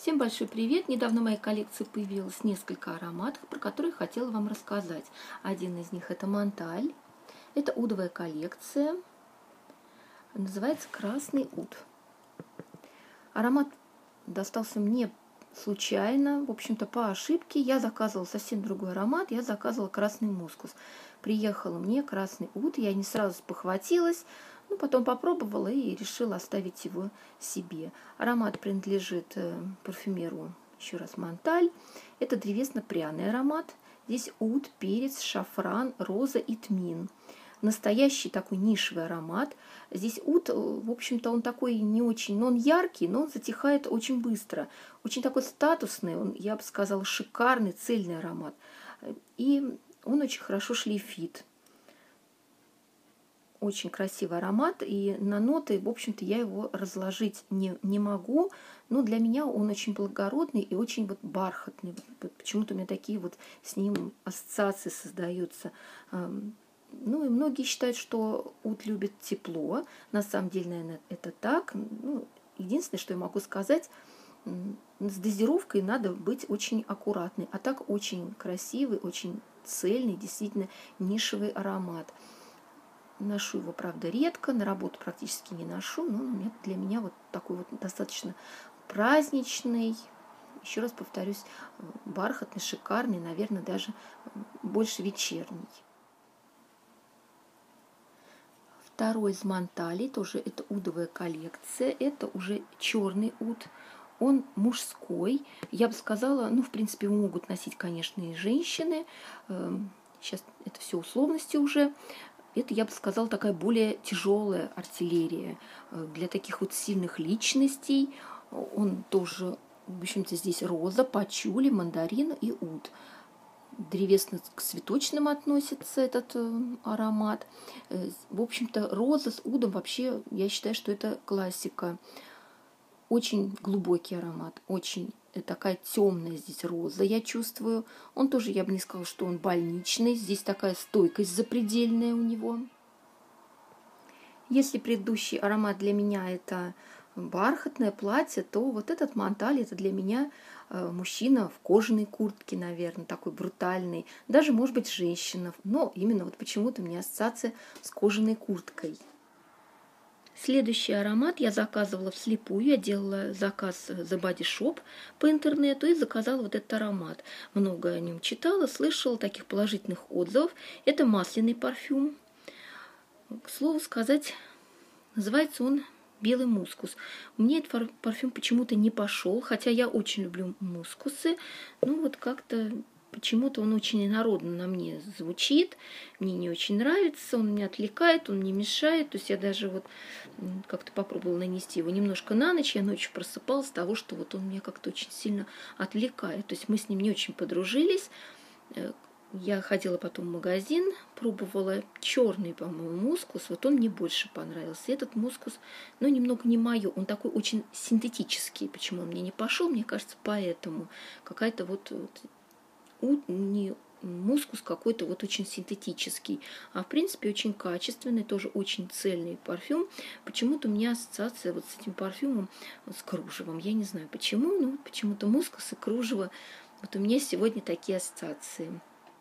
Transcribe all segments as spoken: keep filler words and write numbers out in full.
Всем большой привет! Недавно в моей коллекции появилось несколько ароматов, про которые хотела вам рассказать. Один из них это Монталь. Это удовая коллекция. Называется Красный уд. Аромат достался мне случайно, в общем-то по ошибке. Я заказывала совсем другой аромат. Я заказывала красный мускус. Приехал мне красный уд. Я не сразу спохватилась. Ну, потом попробовала и решила оставить его себе. Аромат принадлежит парфюмеру, еще раз, Монталь. Это древесно-пряный аромат. Здесь уд, перец, шафран, роза и тмин. Настоящий такой нишевый аромат. Здесь уд, в общем-то, он такой не очень, но он яркий, но он затихает очень быстро. Очень такой статусный, он, я бы сказала, шикарный, цельный аромат. И он очень хорошо шлейфит. Очень красивый аромат, и на ноты, в общем-то, я его разложить не, не могу, но для меня он очень благородный и очень вот бархатный. Вот почему-то у меня такие вот с ним ассоциации создаются. Ну и многие считают, что уд любит тепло. На самом деле, наверное, это так. Ну, единственное, что я могу сказать, с дозировкой надо быть очень аккуратной. А так очень красивый, очень цельный, действительно нишевый аромат. Ношу его, правда, редко, на работу практически не ношу, но для меня вот такой вот достаточно праздничный, еще раз повторюсь, бархатный, шикарный, наверное, даже больше вечерний. Второй из Монталей, тоже это удовая коллекция, это уже черный уд, он мужской, я бы сказала, ну, в принципе, его могут носить, конечно, и женщины, сейчас это все условности уже. Это, я бы сказала, такая более тяжелая артиллерия для таких вот сильных личностей. Он тоже, в общем-то, здесь роза, пачули, мандарин и уд. Древесно к цветочным относится этот аромат. В общем-то, роза с удом вообще, я считаю, что это классика. Очень глубокий аромат, очень такая темная здесь роза, я чувствую. Он тоже, я бы не сказала, что он больничный. Здесь такая стойкость запредельная у него. Если предыдущий аромат для меня это бархатное платье, то вот этот Монталь это для меня мужчина в кожаной куртке, наверное, такой брутальный. Даже, может быть, женщина. Но именно вот почему-то у меня ассоциация с кожаной курткой. Следующий аромат я заказывала вслепую. Я делала заказ The Body Shop по интернету и заказала вот этот аромат. Много о нем читала, слышала таких положительных отзывов. Это масляный парфюм. К слову сказать, называется он «Белый мускус». Мне этот парфюм почему-то не пошел, хотя я очень люблю мускусы. Ну вот как-то... Почему-то он очень инородно на мне звучит, мне не очень нравится, он меня отвлекает, он мне мешает. То есть я даже вот как-то попробовала нанести его немножко на ночь, я ночью просыпалась с того, что вот он меня как-то очень сильно отвлекает. То есть мы с ним не очень подружились. Я ходила потом в магазин, пробовала черный, по-моему, мускус, вот он мне больше понравился. Этот мускус, ну, немного не мое, он такой очень синтетический. Почему он мне не пошел, мне кажется, поэтому. Какая-то вот... вот не мускус какой-то вот очень синтетический, а в принципе очень качественный, тоже очень цельный парфюм. Почему-то у меня ассоциация вот с этим парфюмом, с кружевом. Я не знаю почему, но почему-то мускус и кружево. Вот у меня сегодня такие ассоциации.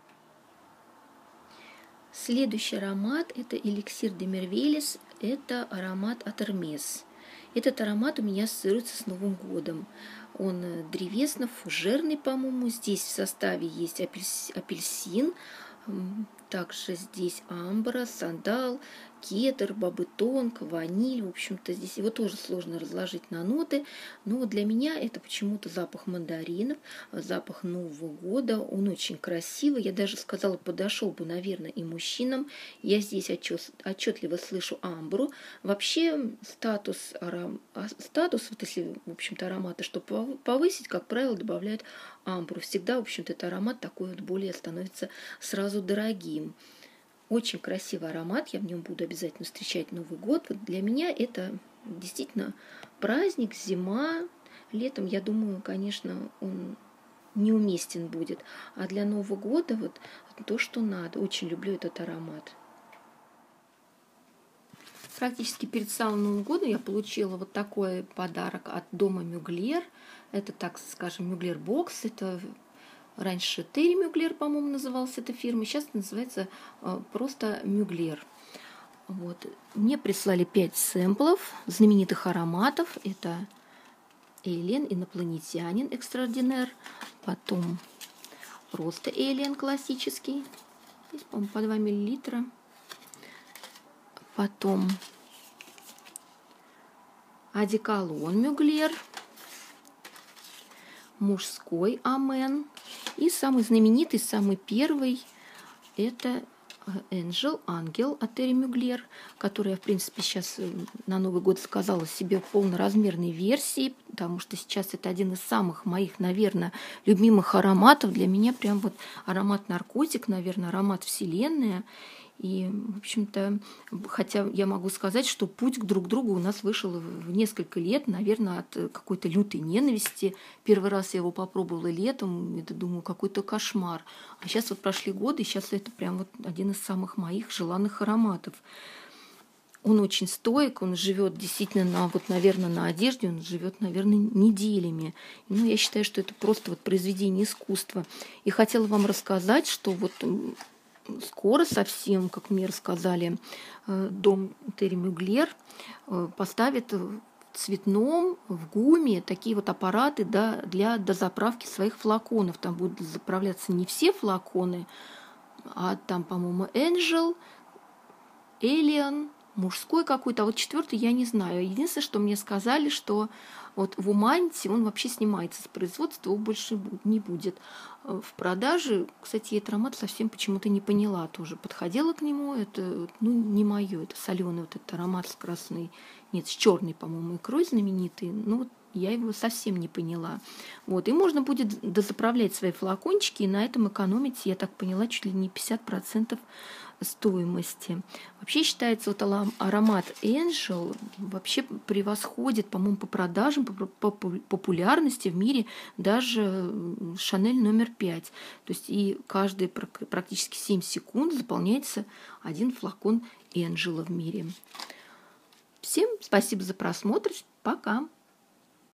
Следующий аромат это эликсир де Мервелес, это аромат от Hermès. Этот аромат у меня ассоциируется с Новым годом. Он древесно-фужерный, по-моему. Здесь в составе есть апельсин, также здесь амбра, сандал, кедр, бабытонг, ваниль. В общем-то, здесь его тоже сложно разложить на ноты. Но для меня это почему-то запах мандаринов, запах Нового года. Он очень красивый. Я даже сказала, подошел бы, наверное, и мужчинам. Я здесь отчетливо слышу амбру. Вообще статус, аром... статус вот если, в общем-то, ароматы, чтобы повысить, как правило, добавляют амбру. Всегда, в общем-то, этот аромат такой вот более становится сразу дорогим. Очень красивый аромат, я в нем буду обязательно встречать Новый год. Вот для меня это действительно праздник, зима. Летом, я думаю, конечно, он неуместен будет. А для Нового года вот то, что надо. Очень люблю этот аромат. Практически перед самым Новым годом я получила вот такой подарок от дома Мюглер. Это, так скажем, Мюглер Бокс. Это раньше Терри Мюглер, по-моему, называлась эта фирма. Сейчас называется э, просто Мюглер. Вот. Мне прислали пять сэмплов знаменитых ароматов. Это Alien, инопланетянин, экстраординер. Потом просто Alien классический. Здесь, по-моему, по два миллилитра. Потом одеколон Мюглер, мужской Амен. И самый знаменитый, самый первый, это Angel, ангел от Терри Мюглер, который я, в принципе, сейчас на Новый год заказала себе в полноразмерной версии, потому что сейчас это один из самых моих, наверное, любимых ароматов. Для меня прям вот аромат-наркотик, наверное, аромат вселенная. И, в общем-то, хотя я могу сказать, что путь к друг другу у нас вышел в несколько лет, наверное, от какой-то лютой ненависти. Первый раз я его попробовала летом, это, думаю, какой-то кошмар. А сейчас вот прошли годы, и сейчас это прям вот один из самых моих желанных ароматов. Он очень стойк, он живет действительно, на, вот, наверное, на одежде, он живет, наверное, неделями. Ну, я считаю, что это просто вот произведение искусства. И хотела вам рассказать, что вот скоро совсем, как мне рассказали, дом Терри Мюглер поставит в цветном, в гуме такие вот аппараты, да, для дозаправки своих флаконов. Там будут заправляться не все флаконы, а там, по-моему, Angel, Alien, мужской какой-то, а вот четвертый я не знаю. Единственное, что мне сказали, что вот в Уманте он вообще снимается с производства, его больше не будет в продаже. Кстати, я этот аромат совсем почему-то не поняла тоже. Подходила к нему, это ну, не мое, это соленый вот этот аромат с красной, нет, с черной, по-моему, икрой знаменитый. Ну, вот я его совсем не поняла. Вот. И можно будет дозаправлять свои флакончики и на этом экономить, я так поняла, чуть ли не пятьдесят процентов стоимости. Вообще считается, вот аромат Angel вообще превосходит, по-моему, по продажам, по популярности в мире даже Шанель номер пять. То есть и каждые практически семь секунд заполняется один флакон Angel в мире. Всем спасибо за просмотр. Пока!